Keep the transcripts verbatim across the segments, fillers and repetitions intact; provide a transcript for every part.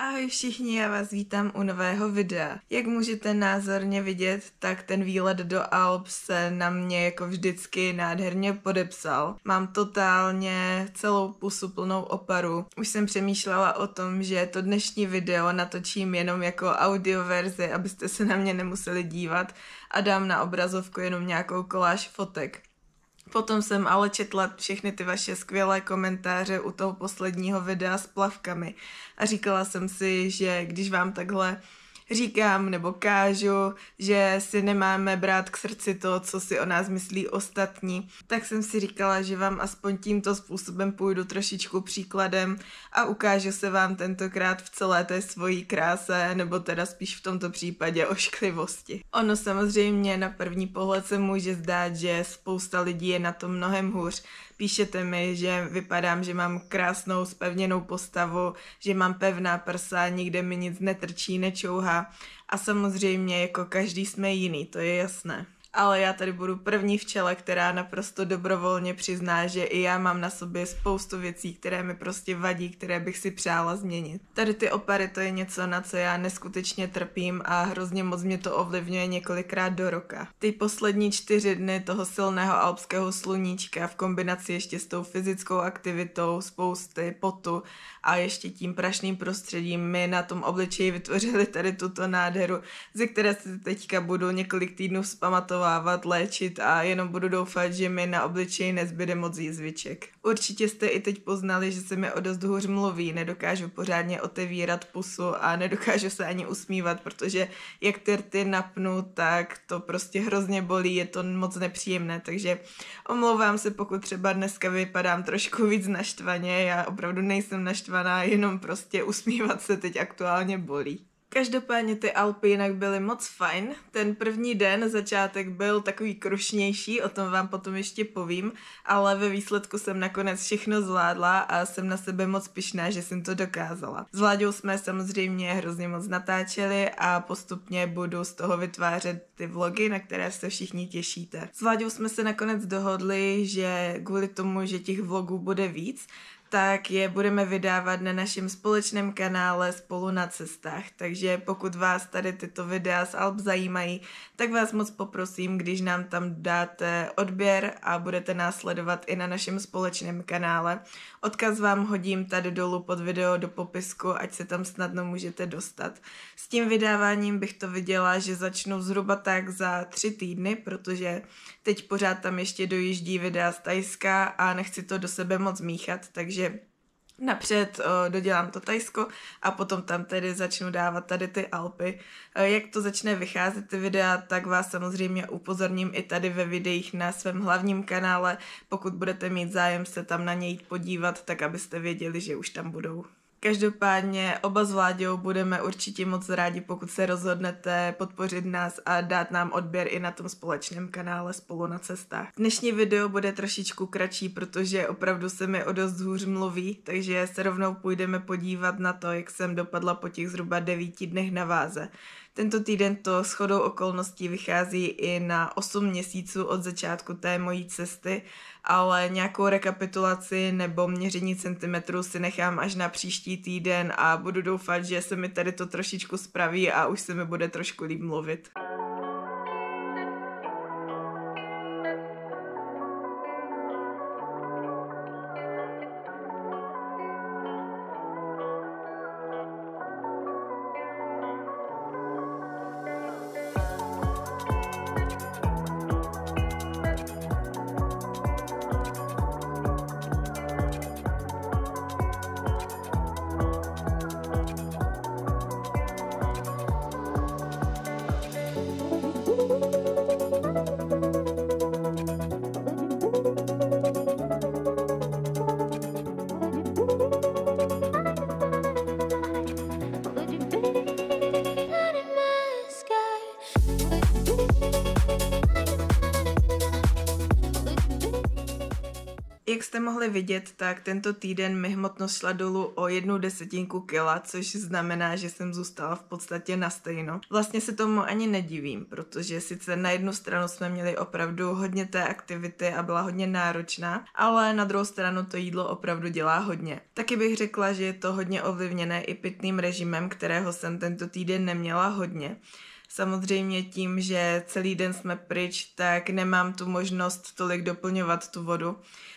Ahoj všichni, já vás vítám u nového videa. Jak můžete názorně vidět, tak ten výlet do Alp se na mě jako vždycky nádherně podepsal. Mám totálně celou pusu plnou oparu. Už jsem přemýšlela o tom, že to dnešní video natočím jenom jako audioverzi, abyste se na mě nemuseli dívat a dám na obrazovku jenom nějakou koláž fotek. Potom jsem ale četla všechny ty vaše skvělé komentáře u toho posledního videa s plavkami a říkala jsem si, že když vám takhle říkám nebo kážu, že si nemáme brát k srdci to, co si o nás myslí ostatní, tak jsem si říkala, že vám aspoň tímto způsobem půjdu trošičku příkladem a ukážu se vám tentokrát v celé té svojí kráse, nebo teda spíš v tomto případě ošklivosti. Ono samozřejmě na první pohled se může zdát, že spousta lidí je na tom mnohem hůř. Píšete mi, že vypadám, že mám krásnou zpevněnou postavu, že mám pevná prsa, nikde mi nic netrčí, nečouhá. A samozřejmě jako každý jsme jiný, to je jasné. Ale já tady budu první v čele, která naprosto dobrovolně přizná, že i já mám na sobě spoustu věcí, které mi prostě vadí, které bych si přála změnit. Tady ty opary, to je něco, na co já neskutečně trpím a hrozně moc mě to ovlivňuje několikrát do roka. Ty poslední čtyři dny toho silného alpského sluníčka v kombinaci ještě s tou fyzickou aktivitou, spousty potu a ještě tím prašným prostředím mi na tom obličeji vytvořili tady tuto nádheru, ze které se teďka budu několik týdnů vzpamatovat, léčit a jenom budu doufat, že mi na obličeji nezbyde moc jízviček. Určitě jste i teď poznali, že se mi o dost hůř mluví, nedokážu pořádně otevírat pusu a nedokážu se ani usmívat, protože jak ty rty napnu, tak to prostě hrozně bolí, je to moc nepříjemné, takže omlouvám se, pokud třeba dneska vypadám trošku víc naštvaně, já opravdu nejsem naštvaná, jenom prostě usmívat se teď aktuálně bolí. Každopádně ty Alpy jinak byly moc fajn. Ten první den, začátek byl takový krušnější, o tom vám potom ještě povím, ale ve výsledku jsem nakonec všechno zvládla a jsem na sebe moc pyšná, že jsem to dokázala. S Vláďou jsme samozřejmě hrozně moc natáčeli a postupně budu z toho vytvářet ty vlogy, na které se všichni těšíte. S Vláďou jsme se nakonec dohodli, že kvůli tomu, že těch vlogů bude víc, tak je budeme vydávat na našem společném kanále Spolu na cestách. Takže pokud vás tady tyto videa z Alp zajímají, tak vás moc poprosím, když nám tam dáte odběr a budete nás sledovat i na našem společném kanále. Odkaz vám hodím tady dolů pod video do popisku, ať se tam snadno můžete dostat. S tím vydáváním bych to viděla, že začnu zhruba tak za tři týdny, protože teď pořád tam ještě dojíždí videa z Thajska a nechci to do sebe moc míchat, takže napřed o, dodělám to Thajsko a potom tam tedy začnu dávat tady ty Alpy. E, jak to začne vycházet ty videa, tak vás samozřejmě upozorním i tady ve videích na svém hlavním kanále. Pokud budete mít zájem se tam na ně jít podívat, tak abyste věděli, že už tam budou. Každopádně oba s Vláďou budeme určitě moc rádi, pokud se rozhodnete podpořit nás a dát nám odběr i na tom společném kanále Spolu na cestách. Dnešní video bude trošičku kratší, protože opravdu se mi o dost hůř mluví, takže se rovnou půjdeme podívat na to, jak jsem dopadla po těch zhruba devíti dnech na váze. Tento týden to shodou okolností vychází i na osm měsíců od začátku té mojí cesty, ale nějakou rekapitulaci nebo měření centimetrů si nechám až na příští týden a budu doufat, že se mi tady to trošičku spraví a už se mi bude trošku líp mluvit. Jak jste mohli vidět, tak tento týden mi hmotnost šla dolů o jednu desetinku kila, což znamená, že jsem zůstala v podstatě na stejno. Vlastně se tomu ani nedivím, protože sice na jednu stranu jsme měli opravdu hodně té aktivity a byla hodně náročná, ale na druhou stranu to jídlo opravdu dělá hodně. Taky bych řekla, že je to hodně ovlivněné i pitným režimem, kterého jsem tento týden neměla hodně. Samozřejmě tím, že celý den jsme pryč, tak nemám tu možnost tolik doplňovat tu vodu,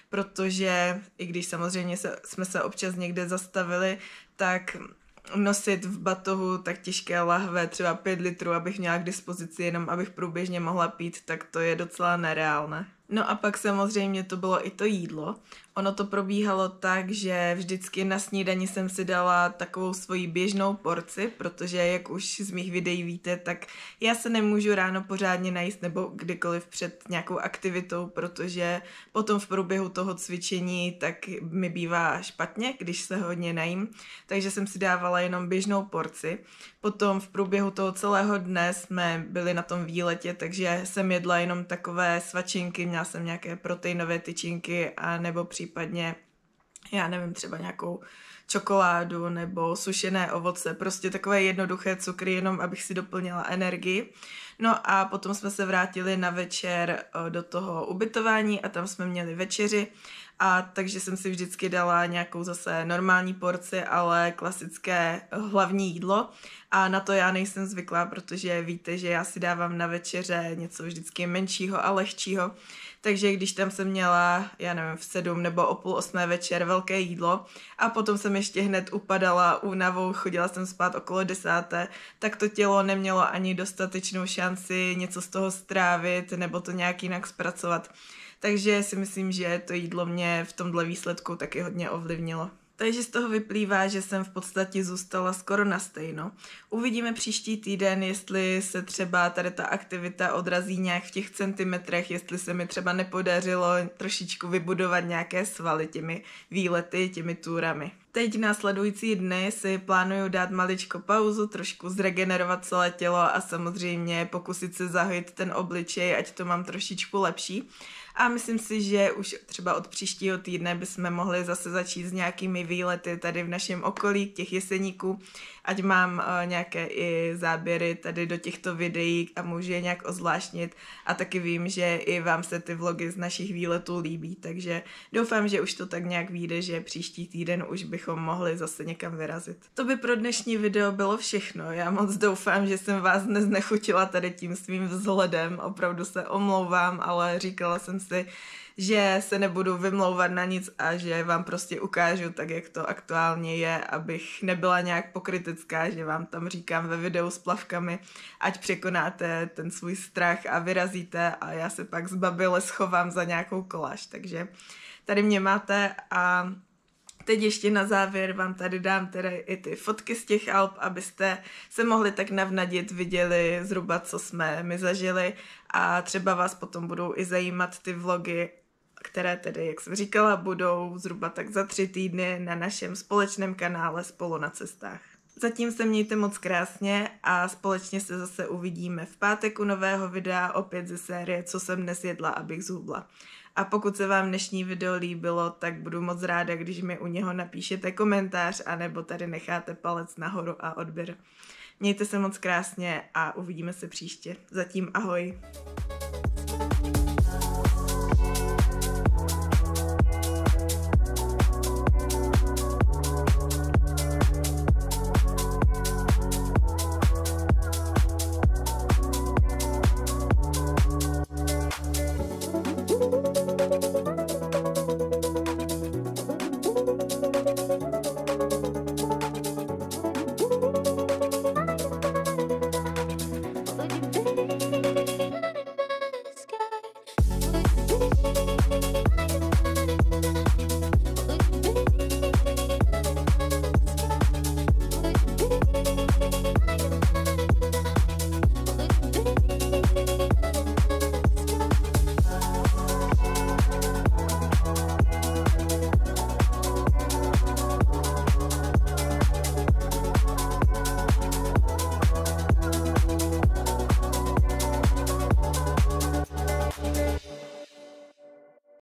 protože i když samozřejmě se, jsme se občas někde zastavili, tak nosit v batohu tak těžké lahve, třeba pět litrů, abych měla k dispozici jenom, abych průběžně mohla pít, tak to je docela nereálné. No a pak samozřejmě to bylo i to jídlo. Ono to probíhalo tak, že vždycky na snídani jsem si dala takovou svoji běžnou porci, protože jak už z mých videí víte, tak já se nemůžu ráno pořádně najíst nebo kdykoliv před nějakou aktivitou, protože potom v průběhu toho cvičení tak mi bývá špatně, když se hodně najím, takže jsem si dávala jenom běžnou porci. Potom v průběhu toho celého dne jsme byli na tom výletě, takže jsem jedla jenom takové svačinky, měla jsem nějaké proteinové tyčinky a nebo případně, já nevím, třeba nějakou čokoládu nebo sušené ovoce, prostě takové jednoduché cukry, jenom abych si doplnila energii. No a potom jsme se vrátili na večer do toho ubytování a tam jsme měli večeři, a takže jsem si vždycky dala nějakou zase normální porci, ale klasické hlavní jídlo a na to já nejsem zvyklá, protože víte, že já si dávám na večeře něco vždycky menšího a lehčího, takže když tam jsem měla, já nevím, v sedm nebo o půl osmé večer velké jídlo a potom jsem ještě hned upadala únavou, chodila jsem spát okolo desáté, tak to tělo nemělo ani dostatečnou šanci něco z toho strávit nebo to nějak jinak zpracovat. Takže si myslím, že to jídlo mě v tomhle výsledku taky hodně ovlivnilo. Takže z toho vyplývá, že jsem v podstatě zůstala skoro na stejno. Uvidíme příští týden, jestli se třeba tady ta aktivita odrazí nějak v těch centimetrech, jestli se mi třeba nepodařilo trošičku vybudovat nějaké svaly těmi výlety, těmi túrami. Teď v následující dny si plánuju dát maličko pauzu, trošku zregenerovat celé tělo a samozřejmě pokusit se zahojit ten obličej, ať to mám trošičku lepší. A myslím si, že už třeba od příštího týdne bychom mohli zase začít s nějakými výlety tady v našem okolí, těch Jeseníků, ať mám uh, nějaké i záběry tady do těchto videí a můžu je nějak ozvláštnit. A taky vím, že i vám se ty vlogy z našich výletů líbí, takže doufám, že už to tak nějak vyjde, že příští týden už bychom mohli zase někam vyrazit. To by pro dnešní video bylo všechno. Já moc doufám, že jsem vás neznechutila tady tím svým vzhledem. Opravdu se omlouvám, ale říkala jsem si, že se nebudu vymlouvat na nic a že vám prostě ukážu tak, jak to aktuálně je, abych nebyla nějak pokrytecká, že vám tam říkám ve videu s plavkami, ať překonáte ten svůj strach a vyrazíte a já se pak zbabile schovám za nějakou koláž. Takže tady mě máte a teď ještě na závěr vám tady dám tedy i ty fotky z těch Alp, abyste se mohli tak navnadit, viděli zhruba, co jsme my zažili a třeba vás potom budou i zajímat ty vlogy, které tedy, jak jsem říkala, budou zhruba tak za tři týdny na našem společném kanále Spolu na cestách. Zatím se mějte moc krásně a společně se zase uvidíme v pátek u nového videa, opět ze série Co jsem dnes jedla, abych zhubla. A pokud se vám dnešní video líbilo, tak budu moc ráda, když mi u něho napíšete komentář anebo tady necháte palec nahoru a odběr. Mějte se moc krásně a uvidíme se příště. Zatím ahoj.